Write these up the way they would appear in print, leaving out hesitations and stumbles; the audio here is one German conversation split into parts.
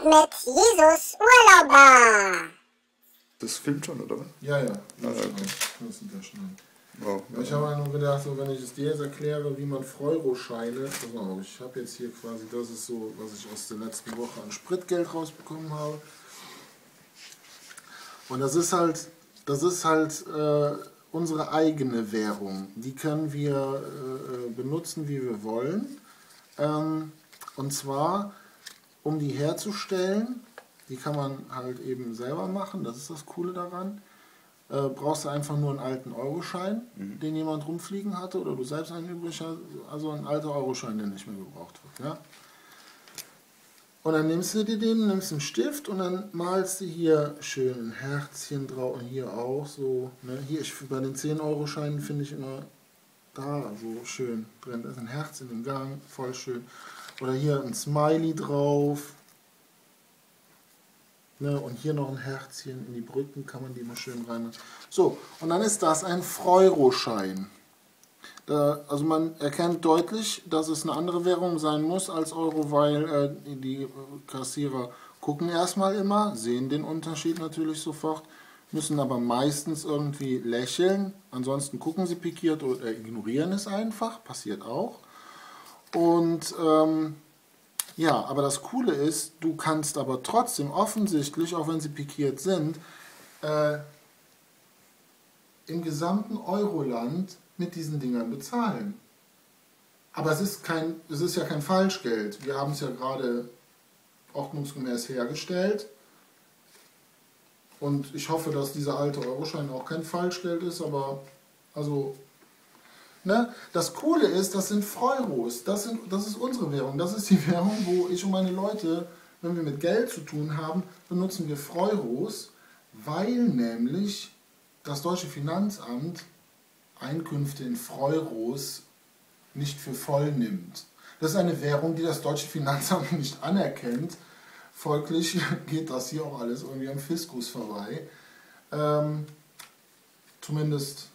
mit Jesus Urlauber. Das filmt schon, oder was? Ja, ja. Ah, okay. Das sind ja schon. Wow, Ja, ich habe nur gedacht, so, wenn ich es dir jetzt erkläre, wie man Euro-Scheine, also ich habe jetzt hier quasi, das ist so, was ich aus der letzten Woche an Spritgeld rausbekommen habe. Und das ist halt unsere eigene Währung. Die können wir benutzen, wie wir wollen. Und zwar, um die herzustellen, die kann man halt eben selber machen, das ist das Coole daran. Brauchst du einfach nur einen alten Euroschein, den jemand rumfliegen hatte, oder du selbst einen übrig hast, also ein alter Euroschein, der nicht mehr gebraucht wird. Ja? Und dann nimmst du dir den, nimmst einen Stift und dann malst du hier schön ein Herzchen drauf und hier auch so. Ne? Hier, bei den 10-Euro-Scheinen finde ich immer da so schön drin. Da ist ein Herz in dem Gang, voll schön. Oder hier ein Smiley drauf. Ne, und hier noch ein Herzchen in die Brücken, kann man die mal schön rein. So, und dann ist das ein Euroschein. Also man erkennt deutlich, dass es eine andere Währung sein muss als Euro, weil die Kassierer gucken erstmal immer, sehen den Unterschied natürlich sofort, müssen aber meistens irgendwie lächeln, ansonsten gucken sie pikiert oder ignorieren es einfach, passiert auch. Und ja, aber das Coole ist, du kannst aber trotzdem offensichtlich, auch wenn sie pikiert sind, im gesamten Euroland mit diesen Dingern bezahlen. Aber es ist ja kein Falschgeld. Wir haben es ja gerade ordnungsgemäß hergestellt. Und ich hoffe, dass dieser alte Euroschein auch kein Falschgeld ist, aber also... Ne? Das Coole ist, das sind Euros, das ist unsere Währung, das ist die Währung, wo ich und meine Leute, wenn wir mit Geld zu tun haben, benutzen wir Euros, weil nämlich das deutsche Finanzamt Einkünfte in Euros nicht für voll nimmt. Das ist eine Währung, die das deutsche Finanzamt nicht anerkennt, folglich geht das hier auch alles irgendwie am Fiskus vorbei, zumindest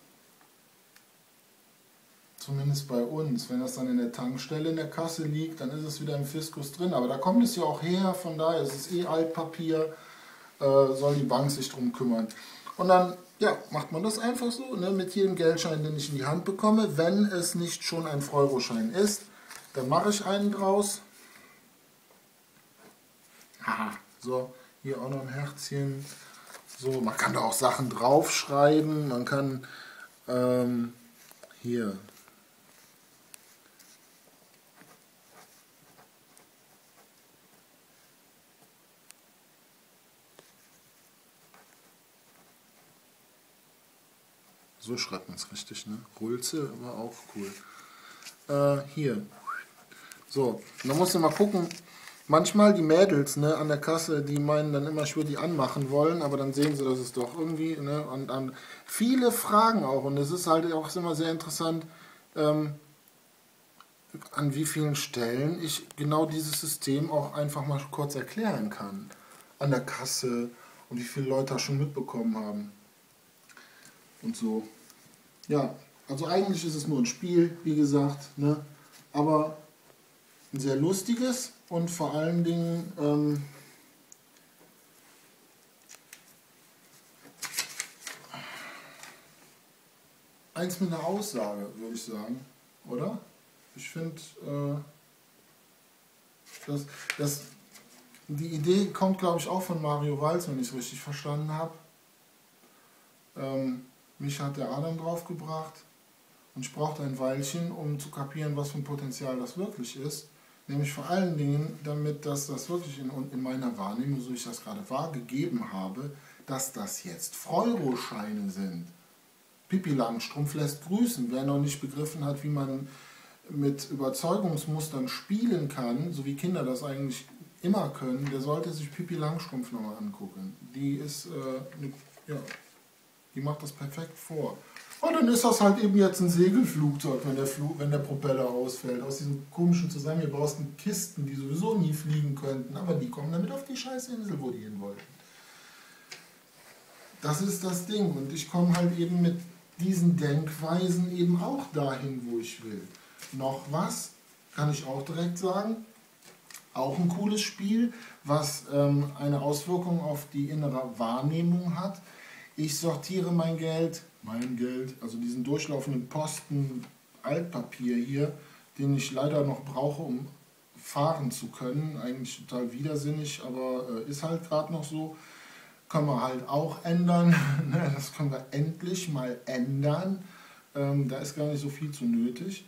bei uns. Wenn das dann in der Tankstelle in der Kasse liegt, dann ist es wieder im Fiskus drin. Aber da kommt es ja auch her, von daher ist es Altpapier, soll die Bank sich drum kümmern. Und dann ja, macht man das einfach so, ne, mit jedem Geldschein, den ich in die Hand bekomme. Wenn es nicht schon ein Euroschein ist, dann mache ich einen draus. Aha, so, hier auch noch ein Herzchen. So, man kann da auch Sachen draufschreiben, man kann hier... So schreibt man es richtig, ne? Rulze war auch cool. Hier. So, und dann musst du mal gucken. Manchmal die Mädels, ne, an der Kasse, die meinen dann immer, ich würde die anmachen wollen, aber dann sehen sie, dass es doch irgendwie, ne, und viele Fragen auch. Und es ist halt auch immer sehr interessant, an wie vielen Stellen ich genau dieses System auch einfach mal kurz erklären kann. An der Kasse und wie viele Leute das schon mitbekommen haben. Und so. Ja, also eigentlich ist es nur ein Spiel, wie gesagt, ne? Aber ein sehr lustiges und vor allen Dingen eins mit einer Aussage, würde ich sagen, oder? Ich finde, die Idee kommt, glaube ich, auch von Mario Walz, wenn ich es richtig verstanden habe. Mich hat der Adam draufgebracht und ich brauchte ein Weilchen, um zu kapieren, was für ein Potenzial das wirklich ist. Nämlich vor allen Dingen, damit das wirklich in meiner Wahrnehmung, so ich das gerade wahrgegeben habe, dass das jetzt Euroscheine sind. Pippi Langstrumpf lässt grüßen. Wer noch nicht begriffen hat, wie man mit Überzeugungsmustern spielen kann, so wie Kinder das eigentlich immer können, der sollte sich Pippi Langstrumpf nochmal angucken. Die ist, die macht das perfekt vor. Und dann ist das halt eben jetzt ein Segelflugzeug, wenn der Propeller ausfällt. Aus diesen komischen zusammengebauten Kisten, die sowieso nie fliegen könnten. Aber die kommen damit auf die scheiß Insel, wo die hin wollten. Das ist das Ding. Und ich komme halt eben mit diesen Denkweisen eben auch dahin, wo ich will. Noch was, kann ich auch direkt sagen. Auch ein cooles Spiel, was eine Auswirkung auf die innere Wahrnehmung hat. Ich sortiere mein Geld, also diesen durchlaufenden Posten Altpapier hier, den ich leider noch brauche, um fahren zu können. Eigentlich total widersinnig, aber ist halt gerade noch so. Können wir halt auch ändern. Das können wir endlich mal ändern. Da ist gar nicht so viel zu nötig.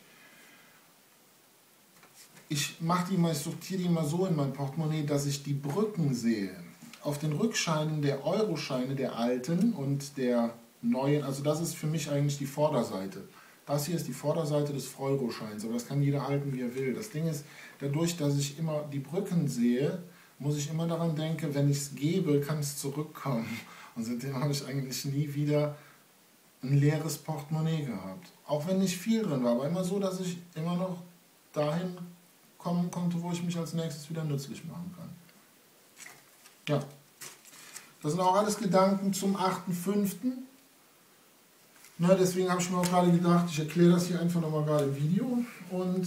Ich sortiere die mal so in mein Portemonnaie, dass ich die Brücken sehe. Auf den Rückscheinen der Euroscheine, der alten und der neuen, also das ist für mich eigentlich die Vorderseite. Das hier ist die Vorderseite des Euroscheins, aber das kann jeder halten, wie er will. Das Ding ist, dadurch, dass ich immer die Brücken sehe, muss ich immer daran denken, wenn ich es gebe, kann es zurückkommen. Und seitdem habe ich eigentlich nie wieder ein leeres Portemonnaie gehabt. Auch wenn nicht viel drin war, aber immer so, dass ich immer noch dahin kommen konnte, wo ich mich als nächstes wieder nützlich machen kann. Ja, das sind auch alles Gedanken zum 8.5. Deswegen habe ich mir auch gerade gedacht, ich erkläre das hier einfach nochmal gerade im Video. Und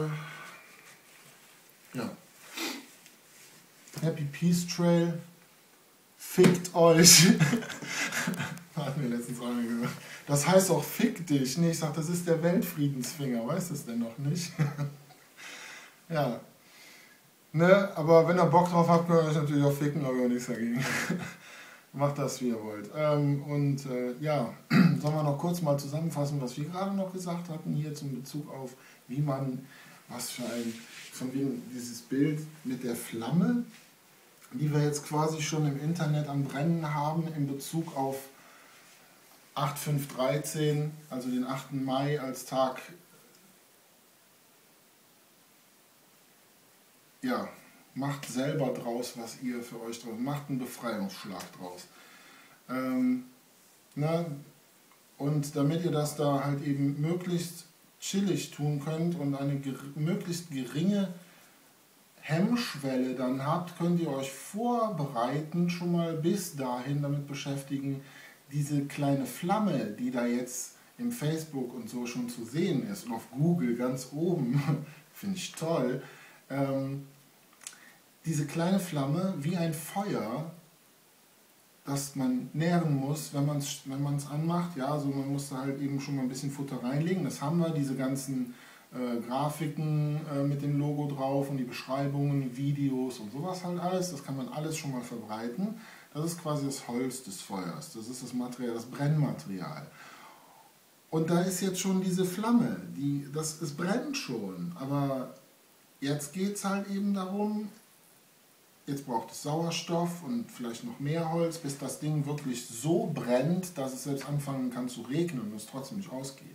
ja, Happy Peace Trail, fickt euch. Hat mir letztens einer gesagt. Das heißt auch fick dich. Nee, ich sage, das ist der Weltfriedensfinger, weißt du es denn noch nicht? Ja. Aber wenn ihr Bock drauf habt, könnt ihr euch natürlich auch ficken, aber nichts dagegen. Macht das, wie ihr wollt. Ja, sollen wir noch kurz mal zusammenfassen, was wir gerade noch gesagt hatten, hier zum Bezug auf, wie man, von wegen dieses Bild mit der Flamme, die wir jetzt quasi schon im Internet am Brennen haben, in Bezug auf 8.5.13, also den 8. Mai als Tag. Ja, macht selber draus, was ihr für euch draus macht, einen Befreiungsschlag draus. Und damit ihr das da halt eben möglichst chillig tun könnt und eine möglichst geringe Hemmschwelle dann habt, könnt ihr euch vorbereiten, schon mal bis dahin damit beschäftigen, diese kleine Flamme, die da jetzt im Facebook und so schon zu sehen ist und auf Google ganz oben, finde ich toll, diese kleine Flamme wie ein Feuer, das man nähren muss, wenn man es anmacht. Ja, also man muss da halt eben schon mal ein bisschen Futter reinlegen. Das haben wir, diese ganzen Grafiken mit dem Logo drauf und die Beschreibungen, Videos und sowas halt alles. Das kann man alles schon mal verbreiten. Das ist quasi das Holz des Feuers. Das ist das Material, das Brennmaterial. Und da ist jetzt schon diese Flamme, es brennt schon, aber jetzt geht es halt eben darum, jetzt braucht es Sauerstoff und vielleicht noch mehr Holz, bis das Ding wirklich so brennt, dass es selbst anfangen kann zu regnen und es trotzdem nicht ausgeht.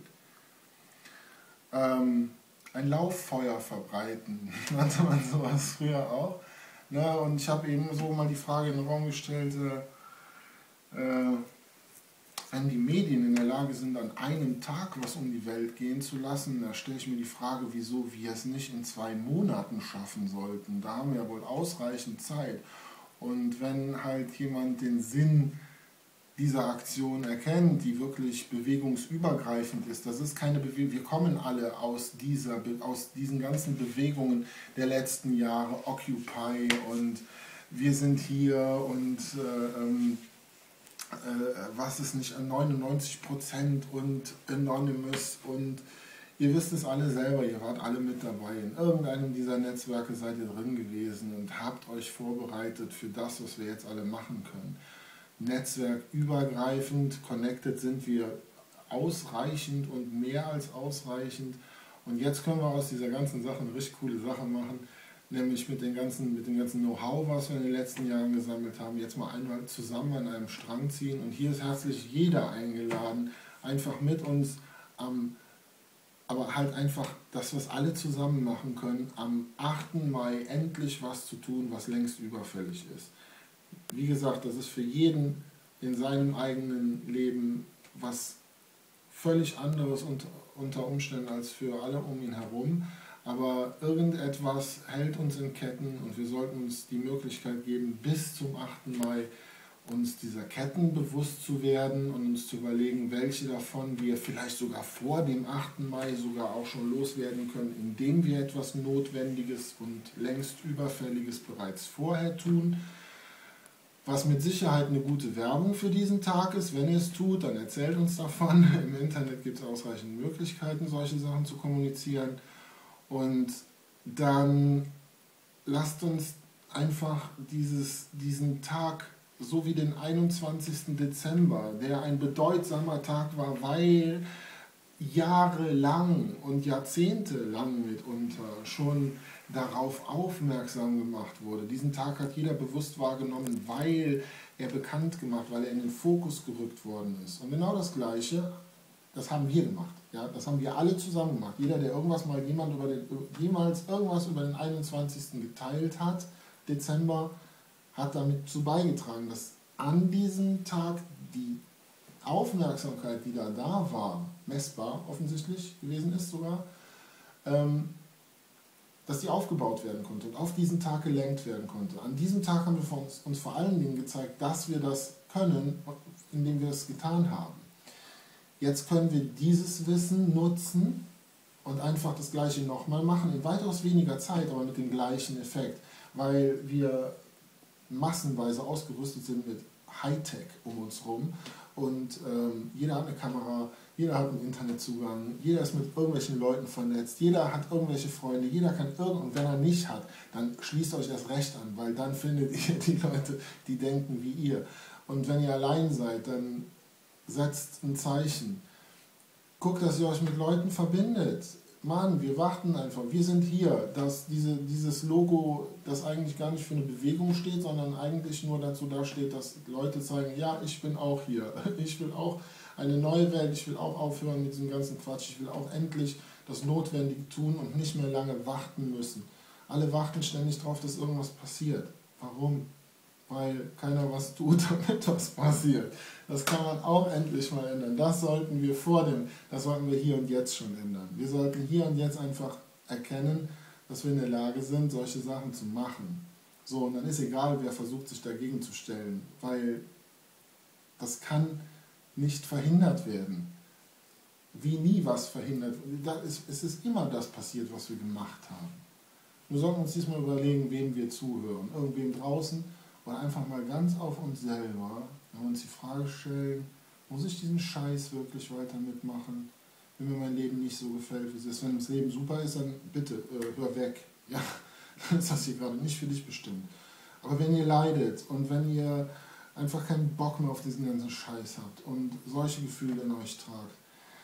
Ein Lauffeuer verbreiten, nannte man sowas früher auch. Und ich habe eben so mal die Frage in den Raum gestellt, wenn die Medien in der Lage sind, an einem Tag was um die Welt gehen zu lassen, da stelle ich mir die Frage, wieso wir es nicht in 2 Monaten schaffen sollten. Da haben wir ja wohl ausreichend Zeit. Und wenn halt jemand den Sinn dieser Aktion erkennt, die wirklich bewegungsübergreifend ist, das ist keine Bewegung, wir kommen alle aus diesen ganzen Bewegungen der letzten Jahre, Occupy und wir sind hier und was ist nicht, 99% und Anonymous und ihr wisst es alle selber, ihr wart alle mit dabei. In irgendeinem dieser Netzwerke seid ihr drin gewesen und habt euch vorbereitet für das, was wir jetzt alle machen können. Netzwerkübergreifend, connected sind wir ausreichend und mehr als ausreichend. Und jetzt können wir aus dieser ganzen Sache eine richtig coole Sache machen, nämlich mit dem ganzen Know-how, was wir in den letzten Jahren gesammelt haben, jetzt mal einmal zusammen an einem Strang ziehen. Und hier ist herzlich jeder eingeladen, einfach mit uns aber halt einfach, dass wir es alle zusammen machen können, am 8. Mai endlich was zu tun, was längst überfällig ist. Wie gesagt, das ist für jeden in seinem eigenen Leben was völlig anderes unter Umständen als für alle um ihn herum. Aber irgendetwas hält uns in Ketten und wir sollten uns die Möglichkeit geben, bis zum 8. Mai uns dieser Ketten bewusst zu werden und uns zu überlegen, welche davon wir vielleicht sogar vor dem 8. Mai sogar auch schon loswerden können, indem wir etwas Notwendiges und längst Überfälliges bereits vorher tun. Was mit Sicherheit eine gute Werbung für diesen Tag ist. Wenn ihr es tut, dann erzählt uns davon. Im Internet gibt es ausreichend Möglichkeiten, solche Sachen zu kommunizieren. Und dann lasst uns einfach diesen Tag, so wie den 21. Dezember, der ein bedeutsamer Tag war, weil jahrelang und jahrzehntelang mitunter schon darauf aufmerksam gemacht wurde. Diesen Tag hat jeder bewusst wahrgenommen, weil er bekannt gemacht, weil er in den Fokus gerückt worden ist. Und genau das Gleiche, das haben wir gemacht. Ja, das haben wir alle zusammen gemacht. Jeder, der jemals irgendwas über den 21. geteilt hat, Dezember, hat damit zu beigetragen, dass an diesem Tag die Aufmerksamkeit, die da war, messbar offensichtlich gewesen ist sogar, dass die aufgebaut werden konnte und auf diesen Tag gelenkt werden konnte. An diesem Tag haben wir uns vor allen Dingen gezeigt, dass wir das können, indem wir es getan haben. Jetzt können wir dieses Wissen nutzen und einfach das Gleiche nochmal machen, in weitaus weniger Zeit, aber mit dem gleichen Effekt, weil wir massenweise ausgerüstet sind mit Hightech um uns rum und jeder hat eine Kamera, jeder hat einen Internetzugang, jeder ist mit irgendwelchen Leuten vernetzt, jeder hat irgendwelche Freunde, jeder kann und wenn er nicht hat, dann schließt euch erst recht an, weil dann findet ihr die Leute, die denken wie ihr. Und wenn ihr allein seid, dann setzt ein Zeichen. Guckt, dass ihr euch mit Leuten verbindet. Mann, wir warten einfach, wir sind hier. Dieses Logo, das eigentlich gar nicht für eine Bewegung steht, sondern eigentlich nur dazu dasteht, dass Leute zeigen, ja, ich bin auch hier. Ich will auch eine neue Welt, ich will auch aufhören mit diesem ganzen Quatsch. Ich will auch endlich das Notwendige tun und nicht mehr lange warten müssen. Alle warten ständig darauf, dass irgendwas passiert. Warum? Weil keiner was tut, damit was passiert. Das kann man auch endlich mal ändern. Das sollten wir hier und jetzt schon ändern. Wir sollten hier und jetzt einfach erkennen, dass wir in der Lage sind, solche Sachen zu machen. So, und dann ist egal, wer versucht, sich dagegen zu stellen, weil das kann nicht verhindert werden. Wie nie was verhindert. Es ist immer das passiert, was wir gemacht haben. Wir sollten uns diesmal überlegen, wem wir zuhören. Irgendwem draußen oder einfach mal ganz auf uns selber, wenn wir uns die Frage stellen, muss ich diesen Scheiß wirklich weiter mitmachen, wenn mir mein Leben nicht so gefällt, wie es ist. Wenn das Leben super ist, dann bitte, hör weg. Ja, dann ist das hier gerade nicht für dich bestimmt. Aber wenn ihr leidet und wenn ihr einfach keinen Bock mehr auf diesen ganzen Scheiß habt und solche Gefühle in euch tragt,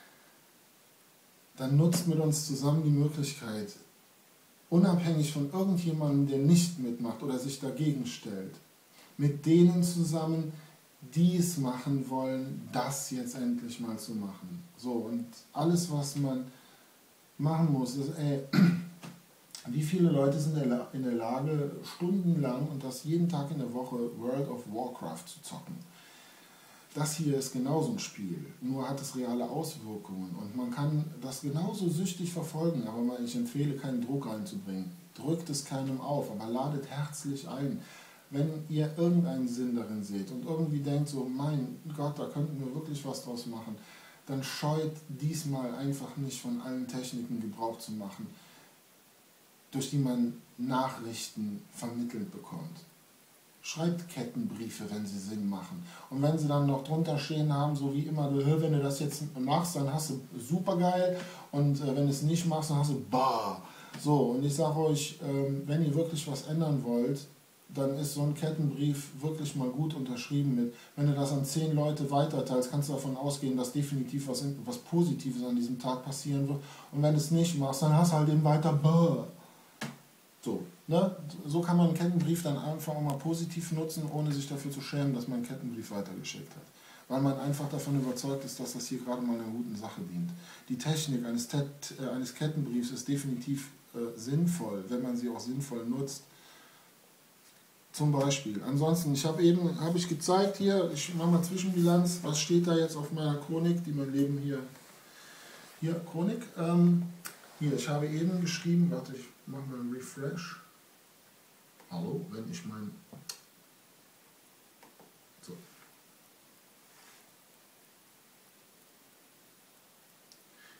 dann nutzt mit uns zusammen die Möglichkeit, unabhängig von irgendjemandem, der nicht mitmacht oder sich dagegen stellt, mit denen zusammen, die es machen wollen, das jetzt endlich mal zu machen. So, und alles, was man machen muss, ist, wie viele Leute sind in der Lage, stundenlang und das jeden Tag in der Woche World of Warcraft zu zocken? Das hier ist genauso ein Spiel, nur hat es reale Auswirkungen und man kann das genauso süchtig verfolgen, aber ich empfehle, keinen Druck reinzubringen. Drückt es keinem auf, aber ladet herzlich ein. Wenn ihr irgendeinen Sinn darin seht und irgendwie denkt so, mein Gott, da könnten wir wirklich was draus machen, dann scheut diesmal einfach nicht von allen Techniken Gebrauch zu machen, durch die man Nachrichten vermittelt bekommt. Schreibt Kettenbriefe, wenn sie Sinn machen. Und wenn sie dann noch drunter stehen haben, so wie immer, wenn du das jetzt machst, dann hast du supergeil und wenn du es nicht machst, dann hast du bah. So, und ich sage euch, wenn ihr wirklich was ändern wollt, dann ist so ein Kettenbrief wirklich mal gut unterschrieben mit. Wenn du das an 10 Leute weiterteilst, kannst du davon ausgehen, dass definitiv was Positives an diesem Tag passieren wird. Und wenn du es nicht machst, dann hast du halt eben weiter bah. So, ne? So kann man einen Kettenbrief dann einfach auch mal positiv nutzen, ohne sich dafür zu schämen, dass man einen Kettenbrief weitergeschickt hat. Weil man einfach davon überzeugt ist, dass das hier gerade mal einer guten Sache dient. Die Technik eines Kettenbriefs ist definitiv sinnvoll, wenn man sie auch sinnvoll nutzt. Zum Beispiel. Ansonsten, habe ich gezeigt hier, ich mache mal Zwischenbilanz, was steht da jetzt auf meiner Chronik, die mein Leben hier Chronik, hier, ich habe eben geschrieben, warte, ich mache mal einen Refresh. Hallo, wenn ich mein, so,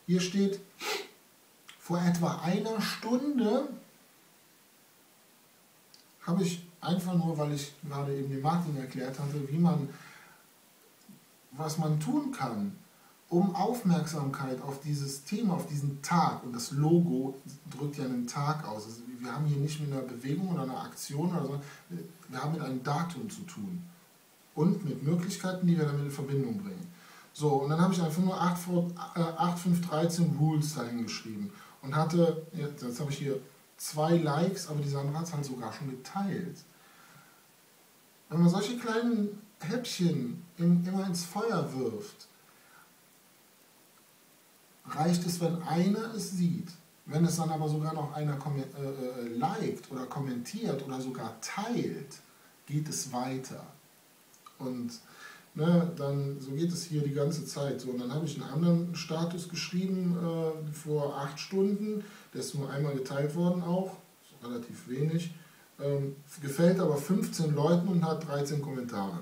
Hier steht, vor etwa einer Stunde habe ich einfach nur, weil ich gerade eben dem Martin erklärt hatte, was man tun kann, um Aufmerksamkeit auf dieses Thema, auf diesen Tag, und das Logo drückt ja einen Tag aus. Also wir haben hier nicht mit einer Bewegung oder einer Aktion oder so, wir haben mit einem Datum zu tun und mit Möglichkeiten, die wir damit in Verbindung bringen. So, und dann habe ich einfach nur 8513 Rules dahin geschrieben und hatte, jetzt habe ich hier 2 Likes, aber die Sandra hat es halt sogar schon geteilt. Wenn man solche kleinen Häppchen immer ins Feuer wirft, reicht es, wenn einer es sieht. Wenn es dann aber sogar noch einer liked oder kommentiert oder sogar teilt, geht es weiter. Und dann so geht es hier die ganze Zeit. So, und dann habe ich einen anderen Status geschrieben vor 8 Stunden. Der ist nur einmal geteilt worden auch, ist relativ wenig. Gefällt aber 15 Leuten und hat 13 Kommentare.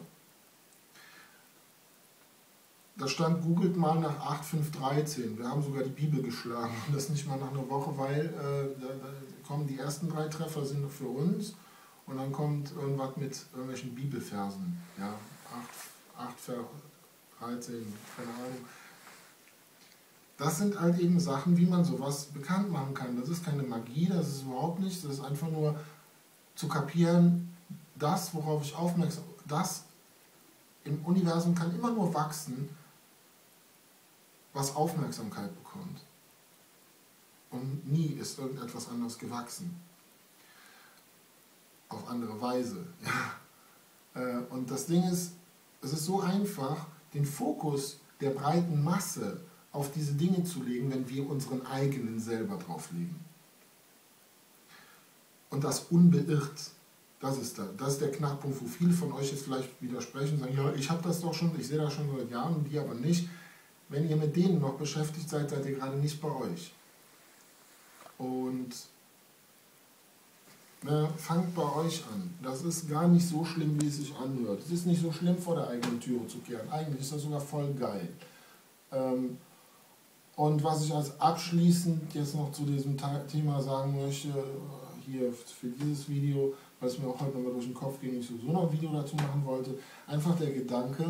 Da stand, googelt mal nach 8513. Wir haben sogar die Bibel geschlagen. Und das nicht mal nach einer Woche, weil da kommen die ersten 3 Treffer sind noch für uns. Und dann kommt irgendwas mit irgendwelchen Bibelversen. Ja, 8 Vers 13, keine Ahnung. Das sind halt eben Sachen, wie man sowas bekannt machen kann. Das ist keine Magie, das ist überhaupt nichts. Das ist einfach nur zu kapieren, das, worauf ich aufmerksam bin, das im Universum kann immer nur wachsen, was Aufmerksamkeit bekommt. Und nie ist irgendetwas anderes gewachsen. Auf andere Weise. Ja. Und das Ding ist, es ist so einfach, den Fokus der breiten Masse auf diese Dinge zu legen, wenn wir unseren eigenen selber drauf legen. Und das unbeirrt. Das ist der Knackpunkt, wo viele von euch jetzt vielleicht widersprechen und sagen, ja, ich habe das doch schon, ich sehe das schon seit Jahren und die aber nicht. Wenn ihr mit denen noch beschäftigt seid, seid ihr gerade nicht bei euch. Und fangt bei euch an. Das ist gar nicht so schlimm, wie es sich anhört. Es ist nicht so schlimm, vor der eigenen Türe zu kehren. Eigentlich ist das sogar voll geil. Und was ich als abschließend jetzt noch zu diesem Thema sagen möchte, hier für dieses Video, weil es mir auch heute nochmal durch den Kopf ging, ich sowieso noch ein Video dazu machen wollte, einfach der Gedanke,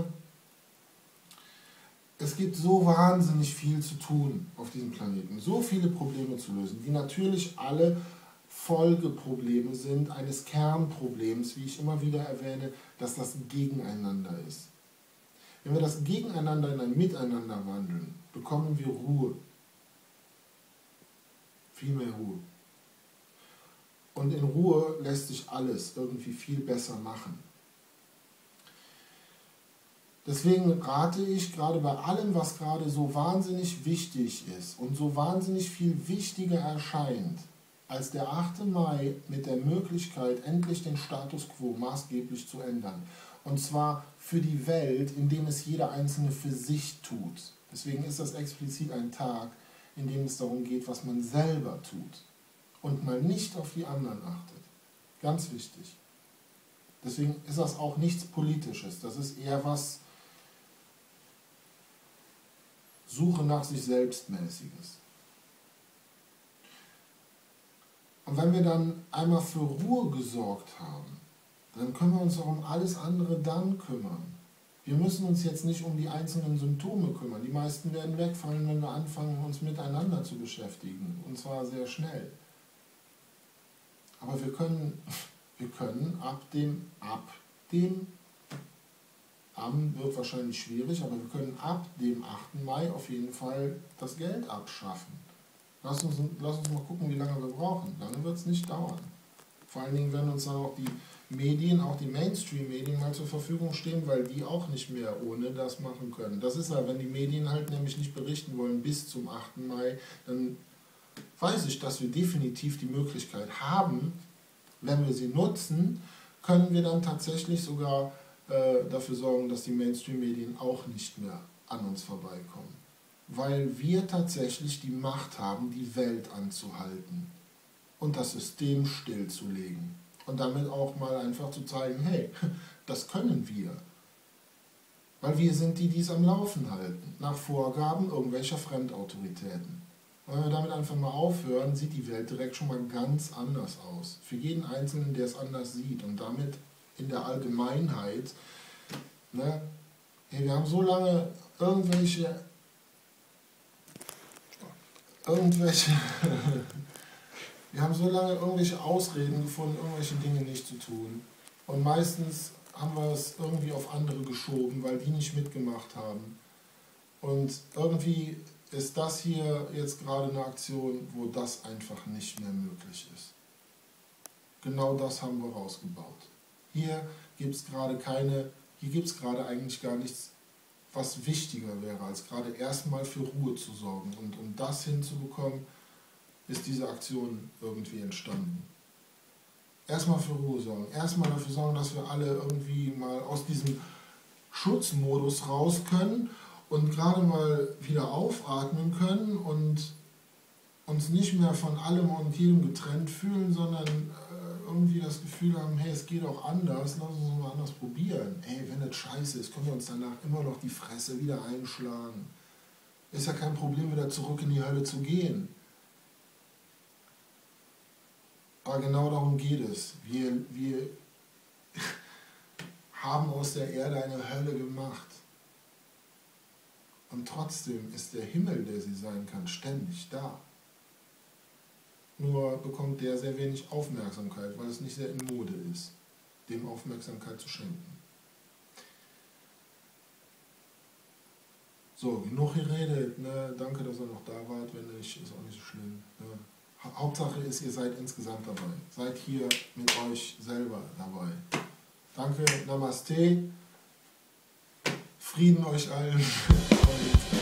es gibt so wahnsinnig viel zu tun auf diesem Planeten, so viele Probleme zu lösen, die natürlich alle Folgeprobleme sind eines Kernproblems, wie ich immer wieder erwähne, dass das Gegeneinander ist. Wenn wir das Gegeneinander in ein Miteinander wandeln, bekommen wir Ruhe. Viel mehr Ruhe. Und in Ruhe lässt sich alles irgendwie viel besser machen. Deswegen rate ich gerade bei allem, was gerade so wahnsinnig wichtig ist und so wahnsinnig viel wichtiger erscheint, als der 8. Mai mit der Möglichkeit, endlich den Status quo maßgeblich zu ändern. Und zwar für die Welt, indem es jeder Einzelne für sich tut. Deswegen ist das explizit ein Tag, in dem es darum geht, was man selber tut. Und mal nicht auf die anderen achtet. Ganz wichtig. Deswegen ist das auch nichts Politisches. Das ist eher was Suche nach sich selbstmäßiges. Und wenn wir dann einmal für Ruhe gesorgt haben, dann können wir uns auch um alles andere dann kümmern. Wir müssen uns jetzt nicht um die einzelnen Symptome kümmern. Die meisten werden wegfallen, wenn wir anfangen, uns miteinander zu beschäftigen. Und zwar sehr schnell. Aber wir können wird wahrscheinlich schwierig, aber wir können ab dem 8. Mai auf jeden Fall das Geld abschaffen. Lass uns mal gucken, wie lange wir brauchen. Lange wird es nicht dauern. Vor allen Dingen werden uns dann auch die Medien, auch die Mainstream-Medien mal zur Verfügung stehen, weil die auch nicht mehr ohne das machen können. Das ist ja, wenn die Medien halt nämlich nicht berichten wollen bis zum 8. Mai, dann weiß ich, dass wir definitiv die Möglichkeit haben, wenn wir sie nutzen, können wir dann tatsächlich sogar dafür sorgen, dass die Mainstream-Medien auch nicht mehr an uns vorbeikommen. Weil wir tatsächlich die Macht haben, die Welt anzuhalten und das System stillzulegen. Und damit auch mal einfach zu zeigen, hey, das können wir. Weil wir sind die, die es am Laufen halten, nach Vorgaben irgendwelcher Fremdautoritäten. Wenn wir damit einfach mal aufhören, sieht die Welt direkt schon mal ganz anders aus. Für jeden Einzelnen, der es anders sieht und damit in der Allgemeinheit, ne, hey, wir haben so lange irgendwelche wir haben so lange irgendwelche Ausreden gefunden, irgendwelche Dinge nicht zu tun. Und meistens haben wir es irgendwie auf andere geschoben, weil die nicht mitgemacht haben. Und irgendwie ist das hier jetzt gerade eine Aktion, wo das einfach nicht mehr möglich ist. Genau das haben wir rausgebaut. Hier gibt es gerade eigentlich gar nichts, was wichtiger wäre, als gerade erstmal für Ruhe zu sorgen. Und um das hinzubekommen, ist diese Aktion irgendwie entstanden. Erstmal für Ruhe sorgen. Erstmal dafür sorgen, dass wir alle irgendwie mal aus diesem Schutzmodus raus können und gerade mal wieder aufatmen können und uns nicht mehr von allem und jedem getrennt fühlen, sondern irgendwie das Gefühl haben, hey, es geht auch anders, lass uns mal anders probieren. Hey, wenn das scheiße ist, können wir uns danach immer noch die Fresse wieder einschlagen. Ist ja kein Problem, wieder zurück in die Hölle zu gehen. Aber genau darum geht es. Wir haben aus der Erde eine Hölle gemacht. Und trotzdem ist der Himmel, der sie sein kann, ständig da. Nur bekommt der sehr wenig Aufmerksamkeit, weil es nicht sehr in Mode ist, dem Aufmerksamkeit zu schenken. So, genug geredet. Ne? Danke, dass ihr noch da wart. Wenn nicht, ist auch nicht so schlimm. Ne? Hauptsache ist, ihr seid insgesamt dabei. Seid hier mit euch selber dabei. Danke, Namaste. Frieden euch allen. Und